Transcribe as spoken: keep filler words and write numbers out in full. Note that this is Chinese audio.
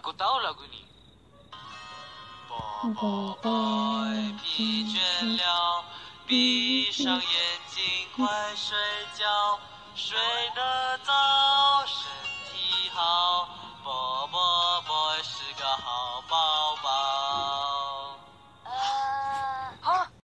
不到了，闺女。宝宝贝，疲倦了，闭上眼睛，快睡觉，睡得早。